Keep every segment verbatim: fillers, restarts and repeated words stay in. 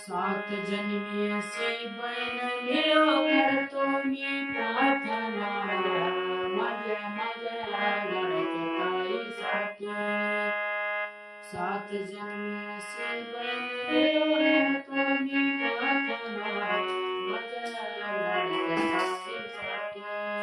सात जन्मी अशी बहीण मिळो करतो मी प्रार्थना माझ्या माझ्या लाडक्या ताईसाठी. सात जन्मी अशी बहीण मिळो करतो मी प्रार्थना माझ्या लाडक्या ताईसाठी.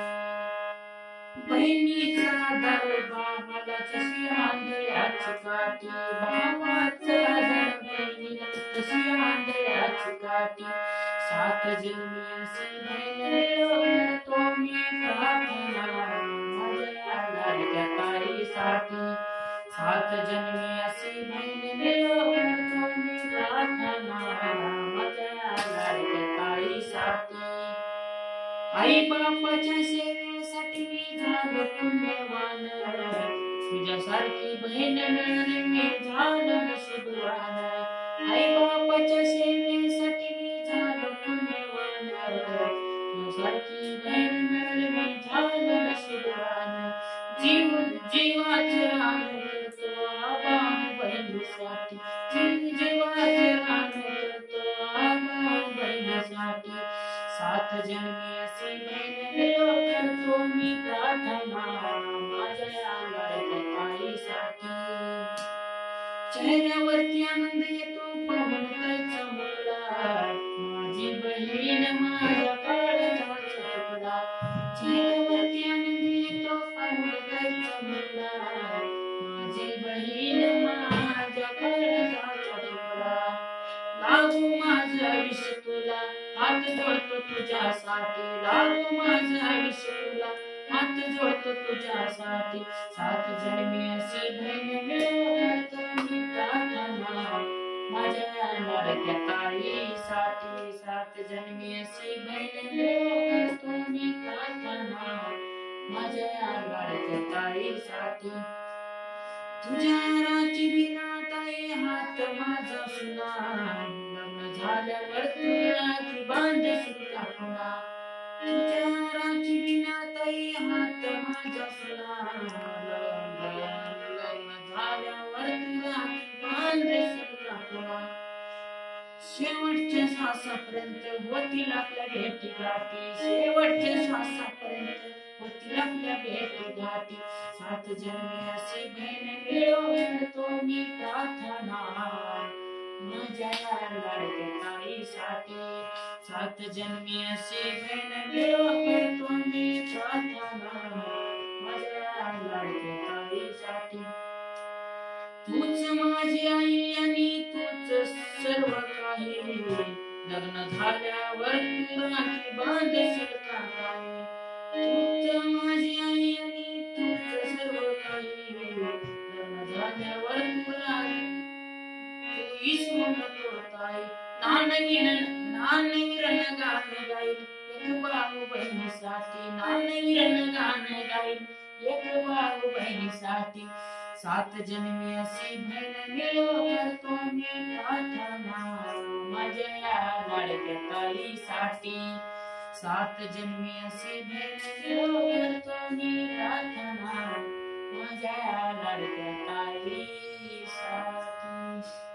बहिणीचा दरबा मला जशी आंधळ्याची काठी, भावाचा बहिणीला तशी आंधळ्याची काठी. सात जन्मी अशी बहीण मिळो करतो मी प्रार्थना माझ्या लाडक्या ताईसाठी. सात जन्मी अशी बहीण मिळो करतो मी प्रार्थना माझ्या लाडक्या ताईसाठी. आई बापाच्या सेवेसाठी मी झालो पुण्यवान, तुझ्यासारखी बहीण मिळून मी झालो नशीबवान. आई बापाच्या सेवेसाठी मी झालो पुण्यवान, तुझ्यासारखी बहीण मिळून मी झालो नशीबवान. जीव जीवाचे रान करतो आबा बहिणीसाठी, जीव जीवाचे रान करतो आबा बहिणीसाठी. सात जन्मी अशी बहीण मिळो करतो मी प्रार्थना माझ्या लाडक्या ताईसाठी. चेहऱ्यावरती आनंद येतो पाहून ताईचा मुलगा, माझी बहीण माझ्या काळजाचा तुकडा. चेहऱ्यावरती आनंद येतो पाहून ताईचा मुलगा, माझी बहीण माझ्या काळजाचा तुकडा. लागू माझं आयुष्य तुला, हात जोडतो तुझ्यासाठी. लागू माझं आयुष्य तुला, हात जोडतो तुझ्यासाठी. सात जन्मी अशी बहीण मिळो करतो मी प्रार्थना माझ्या लाडक्या ताईसाठी. सात जन्मी अशी बहीण मिळो करतो मी प्रार्थना माझ्या लाडक्या ताईसाठी. तुझ्या राची बिना ताई हात माझा सुना, लग्न झाल्यावर तुला की बांधशील का पुन्हा. तुझ्या राची बिना ताई हात माझा सुना, लग्न झाल्यावर तुला की बांधशील का पुन्हा. शेवटच्या श्वासापर्यंत होतील आपल्या भेटी गाठी, शेवटच्या श्वासापर्यंत होतील आपल्या भेटी गाठी. सात जन्मी अशी बहीण मिळो करतो मी प्रार्थना माझ्या लाडक्या ताईसाठी. सात जन्मी अशी बहीण मिळो करतो मी प्रार्थना माझ्या लाडक्या ताईसाठी. तूच माझी आई आणि तूच सर्व काही, लग्न झाल्यावर तू राखी बांधशील का काही. तूच माझी आई आणि तूच सर्व काही, लग्न झाल्यावर तू राखी तू विसरू नको ताई. नानवीर नानवीर गाणं गाईल एक भाऊ बहिणीसाठी, नानवीर गाणं गाईल एक भाऊ बहिणीसाठी. सात जन्मी अशी बहीण मिळो करतो मी प्रार्थना माझ्या लाडक्या ताईसाठी. सात जन्मी अशी बहीण मिळो करतो मी प्रार्थना माझ्या लाडक्या ताईसाठी.